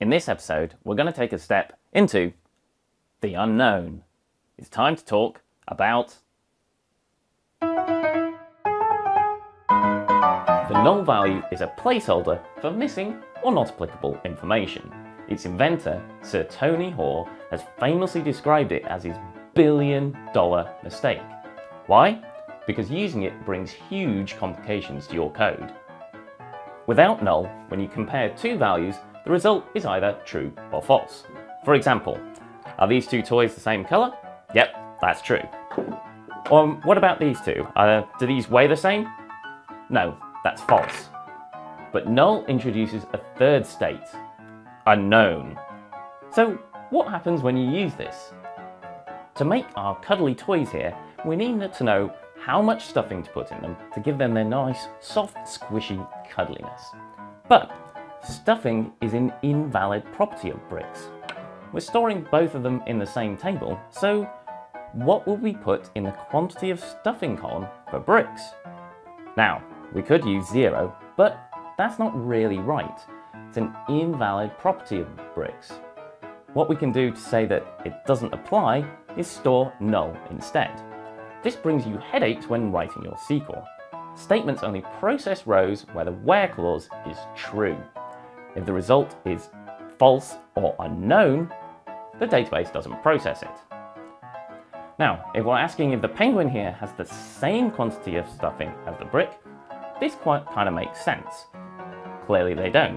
In this episode, we're going to take a step into the unknown. It's time to talk about the null value is a placeholder for missing or not applicable information. Its inventor, Sir Tony Hoare, has famously described it as his billion-dollar mistake. Why? Because using it brings huge complications to your code. Without null, when you compare two values, the result is either true or false. For example, are these two toys the same color? Yep, that's true. Or what about these two? Do these weigh the same? No, that's false. But null introduces a third state, unknown. So what happens when you use this? To make our cuddly toys here, we need to know how much stuffing to put in them to give them their nice, soft, squishy cuddliness. But stuffing is an invalid property of bricks. We're storing both of them in the same table, so what will we put in the quantity of stuffing column for bricks? Now, we could use 0, but that's not really right. It's an invalid property of bricks. What we can do to say that it doesn't apply is store null instead. This brings you headaches when writing your SQL. Statements only process rows where the where clause is true. If the result is false or unknown, the database doesn't process it. Now, if we're asking if the penguin here has the same quantity of stuffing as the brick, this kind of makes sense. Clearly they don't.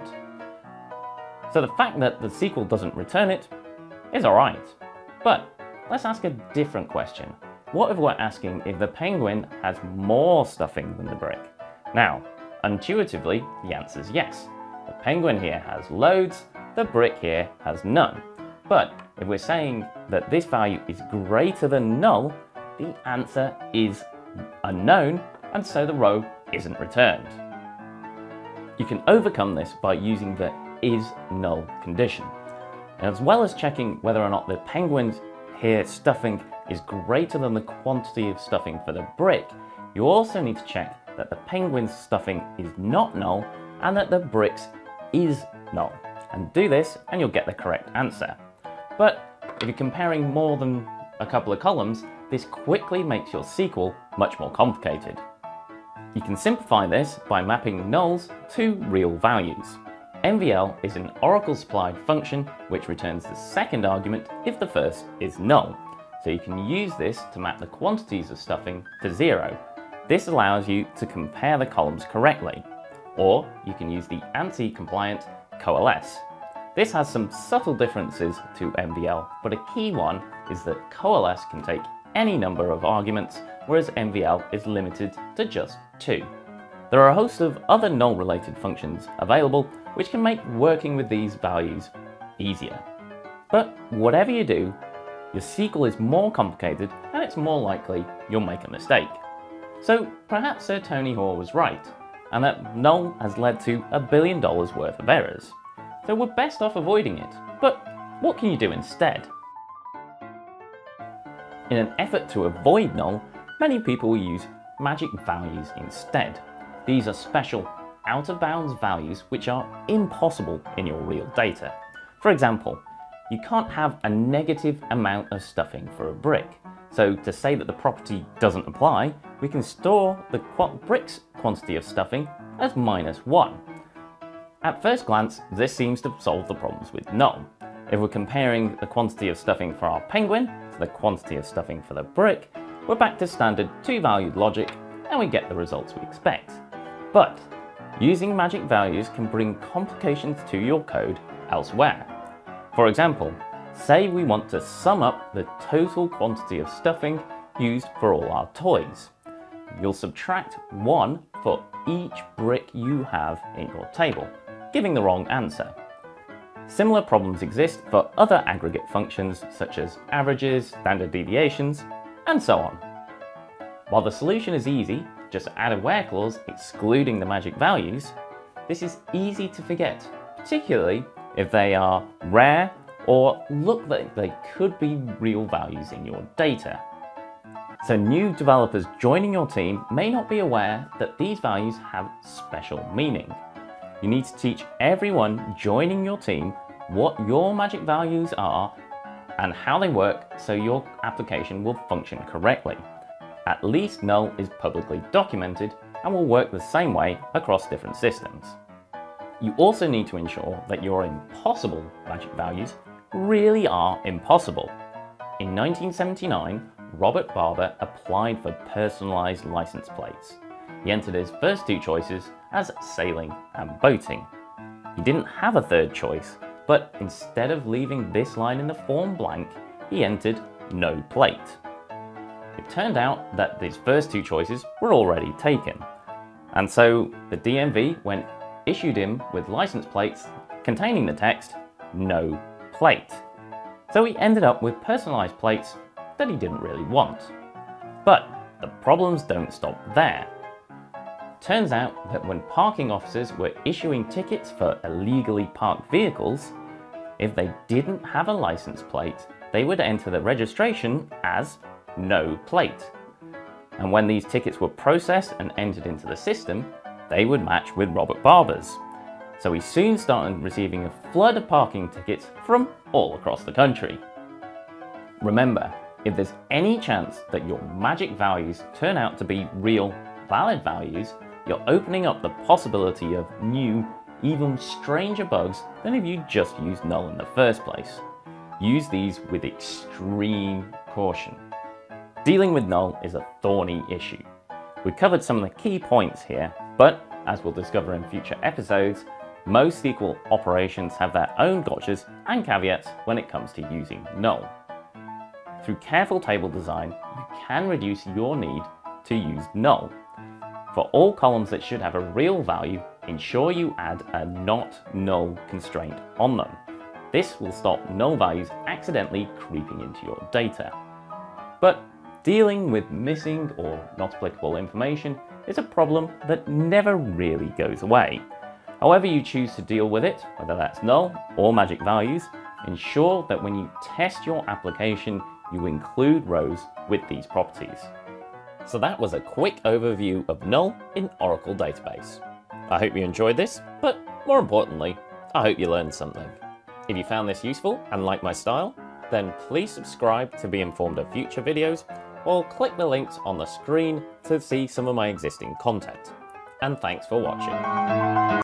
So the fact that the SQL doesn't return it is alright. But let's ask a different question. What if we're asking if the penguin has more stuffing than the brick? Now, intuitively, the answer is yes. The penguin here has loads, the brick here has none. But if we're saying that this value is greater than null, the answer is unknown, and so the row isn't returned. You can overcome this by using the isNull condition. And as well as checking whether or not the penguin's here stuffing is greater than the quantity of stuffing for the brick, you also need to check that the penguin's stuffing is not null and that the brick's is null. And do this and you'll get the correct answer. But if you're comparing more than a couple of columns, this quickly makes your SQL much more complicated. You can simplify this by mapping nulls to real values. MVL is an Oracle-supplied function which returns the second argument if the first is null. So you can use this to map the quantities of stuffing to 0. This allows you to compare the columns correctly. Or you can use the ANSI-compliant coalesce. This has some subtle differences to MVL, but a key one is that coalesce can take any number of arguments, whereas MVL is limited to just 2. There are a host of other null-related functions available which can make working with these values easier. But whatever you do, your SQL is more complicated and it's more likely you'll make a mistake. So perhaps Sir Tony Hoare was right, and that null has led to $1 billion worth of errors. So we're best off avoiding it. But what can you do instead? In an effort to avoid null, many people use magic values instead. These are special out-of-bounds values which are impossible in your real data. For example, you can't have a negative amount of stuffing for a brick. So to say that the property doesn't apply, we can store the brick's quantity of stuffing as -1. At first glance, this seems to solve the problems with null. If we're comparing the quantity of stuffing for our penguin to the quantity of stuffing for the brick, we're back to standard two-valued logic and we get the results we expect. But using magic values can bring complications to your code elsewhere. For example, say we want to sum up the total quantity of stuffing used for all our toys. You'll subtract 1 for each brick you have in your table, giving the wrong answer. Similar problems exist for other aggregate functions such as averages, standard deviations, and so on. While the solution is easy, just add a where clause excluding the magic values, this is easy to forget, particularly if they are rare or look like they could be real values in your data. So new developers joining your team may not be aware that these values have special meaning. You need to teach everyone joining your team what your magic values are and how they work so your application will function correctly. At least null is publicly documented and will work the same way across different systems. You also need to ensure that your impossible magic values really are impossible. In 1979, Robert Barber applied for personalized license plates. He entered his first two choices as sailing and boating. He didn't have a third choice, but instead of leaving this line in the form blank, he entered no plate. It turned out that his first two choices were already taken, and so the DMV issued him with license plates containing the text, no plate. So he ended up with personalized plates that he didn't really want. But the problems don't stop there. Turns out that when parking officers were issuing tickets for illegally parked vehicles, if they didn't have a license plate, they would enter the registration as no plate. And when these tickets were processed and entered into the system, they would match with Robert Barber's. So he soon started receiving a flood of parking tickets from all across the country. Remember, if there's any chance that your magic values turn out to be real, valid values, you're opening up the possibility of new, even stranger bugs than if you just used null in the first place. Use these with extreme caution. Dealing with null is a thorny issue. We covered some of the key points here, but as we'll discover in future episodes, most SQL operations have their own gotchas and caveats when it comes to using null. Through careful table design, you can reduce your need to use null. For all columns that should have a real value, ensure you add a not null constraint on them. This will stop null values accidentally creeping into your data. But dealing with missing or not applicable information is a problem that never really goes away. However you choose to deal with it, whether that's null or magic values, ensure that when you test your application, you include rows with these properties. So that was a quick overview of null in Oracle Database. I hope you enjoyed this, but more importantly, I hope you learned something. If you found this useful and like my style, then please subscribe to be informed of future videos, or click the links on the screen to see some of my existing content. And thanks for watching.